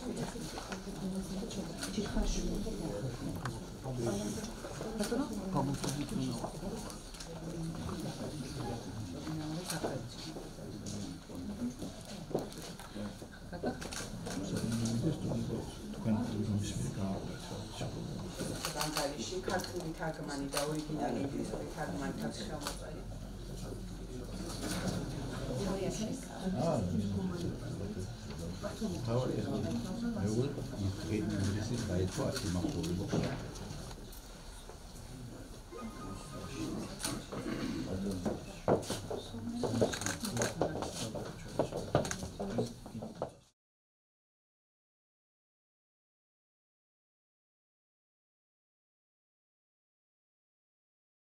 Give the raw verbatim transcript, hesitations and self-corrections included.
ქართული თარგმანი და ორიგინალი ინგლისური თარგმანი თავს შემოწარი. Ah,